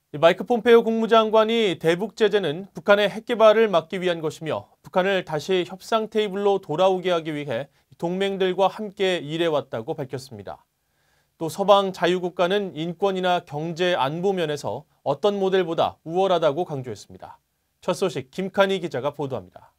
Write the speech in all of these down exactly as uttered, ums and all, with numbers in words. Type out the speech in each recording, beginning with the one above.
마이크 폼페이오 국무장관이 대북 제재는 북한의 핵 개발을 막기 위한 것이며 북한을 다시 협상 테이블로 돌아오게 하기 위해 동맹들과 함께 일해왔다고 밝혔습니다. 또 서방 자유국가는 인권이나 경제 안보 면에서 어떤 모델보다 우월하다고 강조했습니다. 첫 소식 김칸희 기자가 보도합니다.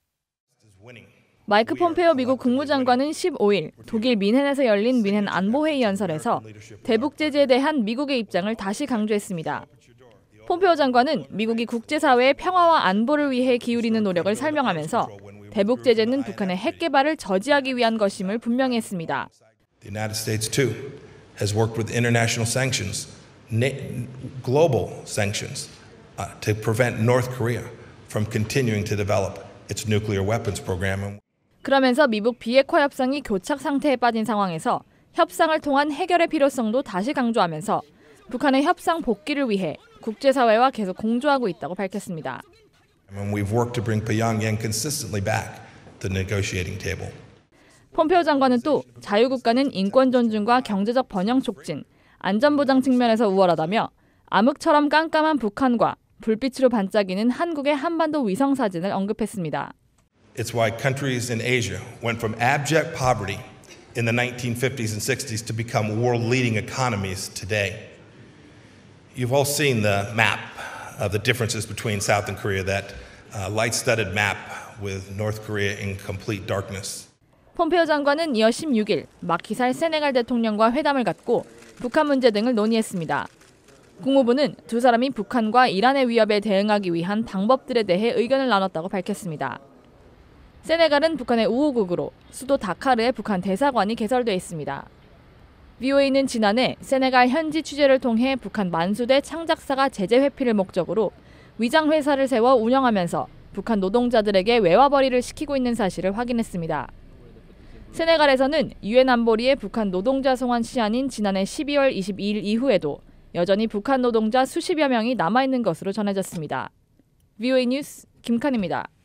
마이크 폼페이오 미국 국무장관은 십오일 독일 민헨에서 열린 민헨 안보회의 연설에서 대북 제재에 대한 미국의 입장을 다시 강조했습니다. 폼페이오 장관은 미국이 국제사회의 평화와 안보를 위해 기울이는 노력을 설명하면서 대북 제재는 북한의 핵 개발을 저지하기 위한 것임을 분명히 했습니다. The United States too has worked with international sanctions, global sanctions, uh, to prevent North Korea from continuing to develop its nuclear weapons program. 그러면서 미북 비핵화 협상이 교착 상태에 빠진 상황에서 협상을 통한 해결의 필요성도 다시 강조하면서 북한의 협상 복귀를 위해 국제사회와 계속 공조하고 있다고 밝혔습니다. We've worked to bring Pyongyang consistently back to the negotiating table. 폼페이오 장관은 또 자유국가는 인권 존중과 경제적 번영 촉진, 안전보장 측면에서 우월하다며 암흑처럼 깜깜한 북한과 불빛으로 반짝이는 한국의 한반도 위성 사진을 언급했습니다. It's why countries in Asia went from abject poverty in the nineteen fifties and sixties to become world-leading economies today. You've all seen the map of the differences between South and Korea, that uh, light-studded map with North Korea in complete darkness. 폼페이오 장관은 이어 십육일 마키살 세네갈 대통령과 회담을 갖고 북한 문제 등을 논의했습니다. 국무부는 두 사람이 북한과 이란의 위협에 대응하기 위한 방법들에 대해 의견을 나눴다고 밝혔습니다. 세네갈은 북한의 우호국으로 수도 다카르에 북한 대사관이 개설돼 있습니다. 브이오에이는 지난해 세네갈 현지 취재를 통해 북한 만수대 창작사가 제재 회피를 목적으로 위장 회사를 세워 운영하면서 북한 노동자들에게 외화벌이를 시키고 있는 사실을 확인했습니다. 세네갈에서는 유엔 안보리의 북한 노동자 송환 시한인 지난해 십이월 이십이일 이후에도 여전히 북한 노동자 수십여 명이 남아있는 것으로 전해졌습니다. 브이오에이 뉴스 김칸희입니다.